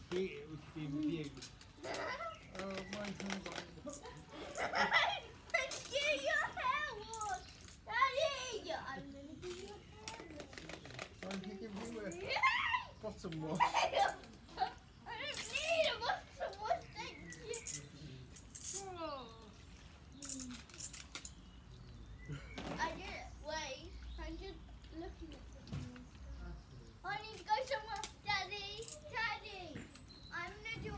beat it, we could be with you. Oh, mine's not got Let's get your hair wash. Daddy, I'm gonna give you a hair wash. I'm going to give you a bottom wash. I don't need a bottom wash, thank you. Oh. I did it. Wait, I'm just looking at something. I need to go somewhere. Daddy, Daddy, I'm gonna do a...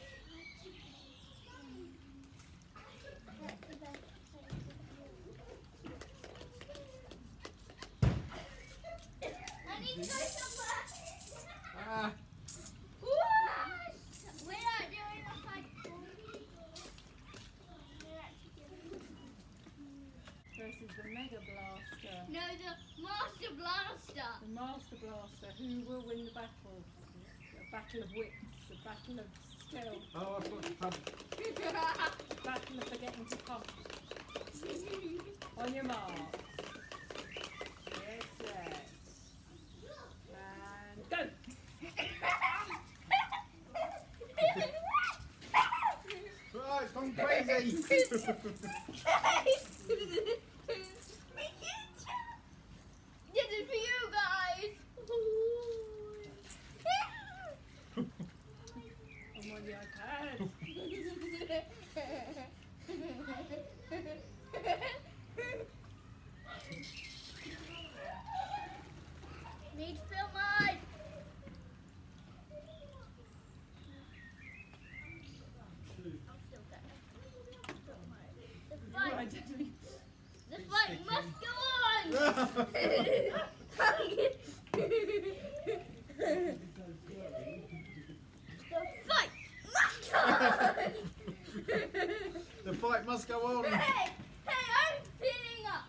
I need to go somewhere. Ah, What? We're not doing a fight. Versus the Mega Blaster. No, the Master Blaster. The Master Blaster. Who will win the battle? A battle of wits. A battle of skill. oh, I thought you had Battle of forgetting to pump. On your mark. Get set. And go! Right, it's gone crazy. This is for you guys. I'm on your iPad. Need to fill mine. I'll fill that. Right, Daddy. The fight must go on. The fight must go on. Hey, I'm filling up.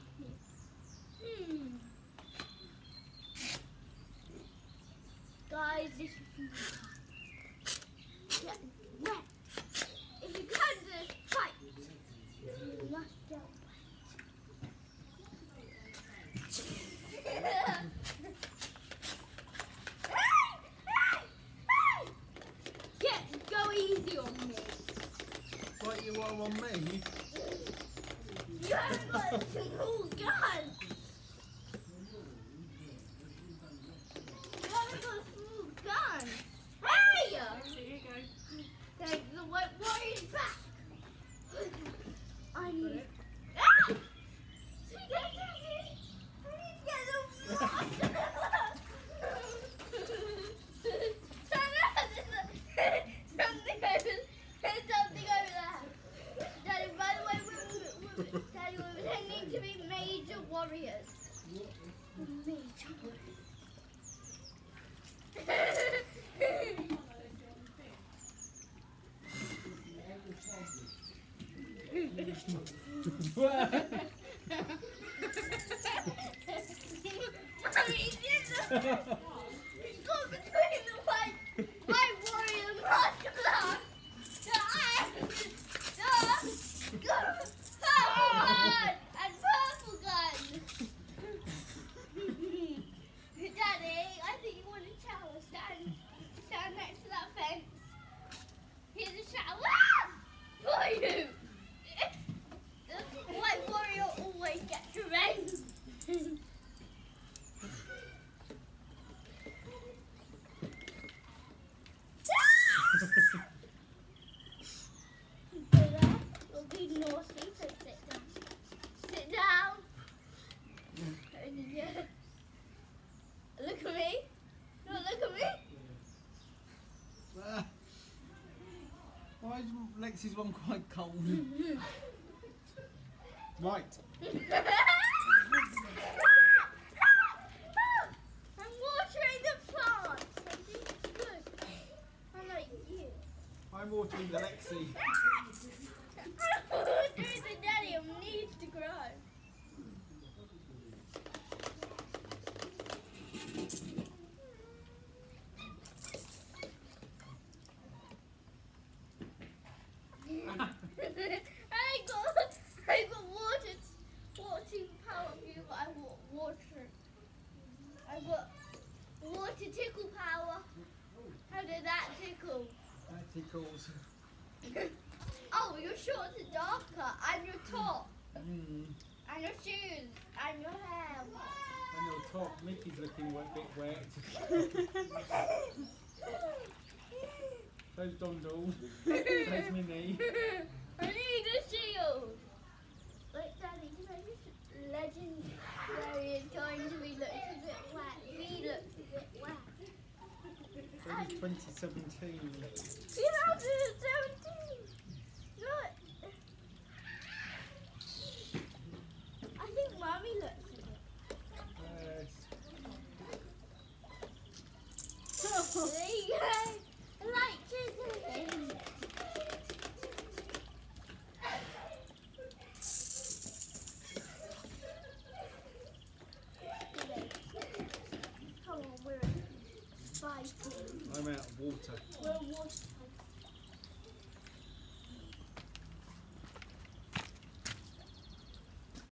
Guys, this is get wet. If you come to this fight, you must get wet. Go easy on me. Fight you all on me. You haven't got a single gun. You haven't got a single gun. Hey! Here you go. Take the white warrior's back. I Got need. it? Ah! I need to get the water. Turn around. There's something over there. Daddy, by the way, Daddy, we're pretending to be major warriors. Major warriors. He's got between the white warrior and Master Blaster. And purple gun. Daddy, I think you want a shower. Stand next to that fence. Here's a shower for you. The white warrior always gets revenge. You'll be naughty, so sit down. Sit down. Yeah. Look at me. No, look at me. Why is Lexi's one quite cold? Right. I'm watering the plants. I think it's good. I like you. I'm watering the Lexi. I'm watering the daddy. It needs to grow. I got watering power of you, but I got water. I got water tickle power. How did that tickle? That tickles. Oh, your shorts are darker, and your top, Mm. and your shoes, and your hair. And your top, Mickey's looking a bit wet. So's Dondle. So's Minnie. I need a shield. Look, Daddy, can I just legendary is going to be looks a bit wet. He looks a bit wet. It's 2017. 2017. Look. I think Mommy looks a bit. Yes. There you go. I like chiseling. Come on, we're fighting. I'm out of water. We're water.